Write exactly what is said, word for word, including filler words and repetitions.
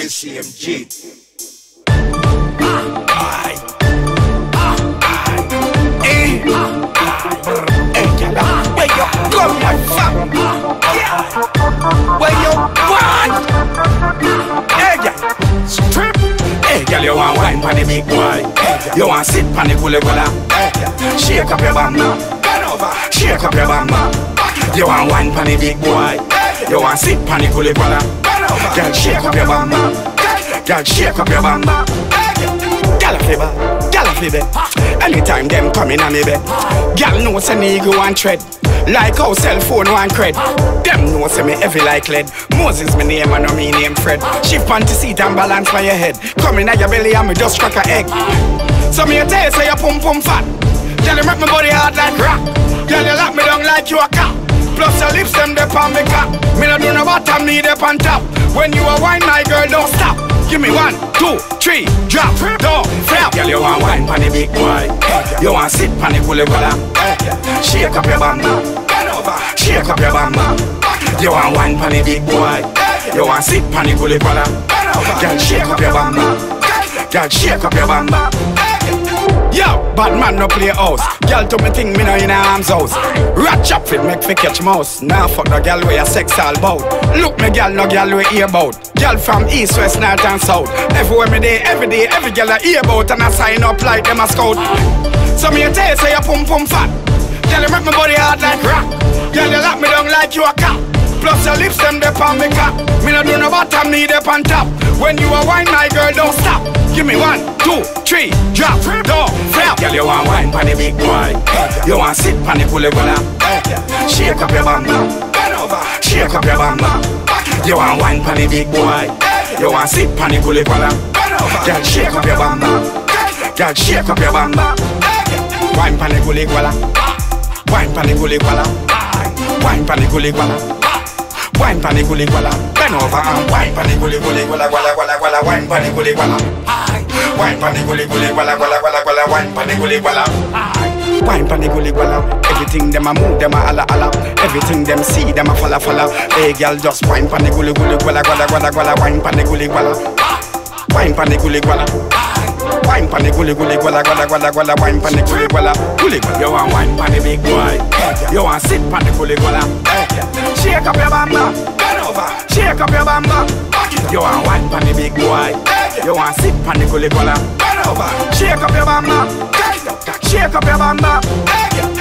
the same G. Where you come from? Where you want? Hey, girl, strip. Hey, girl, you want wine pon the big boy? You want sit pon the Guala Guala? Shake up your bum now. Bend over. Shake up your bum now. You want wine pon the big boy? You want sit pon the Guala Guala? Bend over. Girl, shake up your bum now. Girl, shake up your bum now. Girl, fever, girl, fever. Anytime them come in on me bed, girl know say me go and tread. Like how cell phone one cred. Them know say me heavy like lead. Moses me name and no me name Fred. Shift panty seat and balance by your head. Come in at your belly and me just crack a egg. So me a tell you say you pum pum fat. Girl you make my body hard like rock. Girl you lock me down like you a cat. Plus your lips them dey on me cock. Me no do no bottom, me dey on top. When you a wine my girl don't stop. Give me one, two, three, drop, down, flap. Girl, you want wine pon the big boy? You want sit pon the Guala Guala? Shake up your bum now. Bend over. Shake up your bum now. You want wine pon the big boy? You want sit pon the Guala Guala? Bend over. Girl, shake up your bum now. Girl, shake up your bum now. Yo, bad man no play house. Girl to me think me no in a arms house. Rat chop fit make fi catch mouse. Nah fuck the girl where your sex all bout. Look me girl no girl we hear bout. Girl from east, west, north and south. Everywhere me day, every day, every girl I hear bout. And I sign up like them a scout. So me a tell you say you pum pum fat. Girl you make my body hard like rock. Girl you lock me down like you a cat. Plus your lips them dey on me cock. Me no do no bottom, me dey on top. When you a wine my girl don't stop. Give me one, two, three, drop, down, flap. Girl, you want wine pon the big boy? You want sit pon the Guala Guala? Shake up your bum now. Bend over. Shake up your bum now. You want wine pon the big boy? You want sit pon the Guala Guala? Bend over. Girl, shake up your bum now. Girl, shake up your bum now. Wine pon the Guala Guala. Wine pon the Guala Guala. Wine pon the Guala Guala. Wine pon the Guala Guala. Bend over and wine pon the Guala Guala Guala Guala Guala Guala. Wine pon the Guala Guala. Wine pon the Guala Guala Guala Guala Guala Guala. Wine pon the Guala Guala. Wine pon the Guala Guala. Everything them a move, them a alla alla. Everything them see, them a falla falla. Hey girl, just wine pon the Guala Guala Guala Guala Guala Guala. Wine pon the Guala Guala. Wine pon the Guala Guala. Wine pon the Guala Guala Guala Guala Guala Guala. Wine pon the Guala Guala. Guala Guala. You want wine pon the big boy? You want sit pon the Guala Guala? Shake up your bum now. Bend over. Shake up your bum now. You want wine pon the big boy? You want sit pon the Guala Guala? Bend over. Shake up your bum now. Shake up your bum now.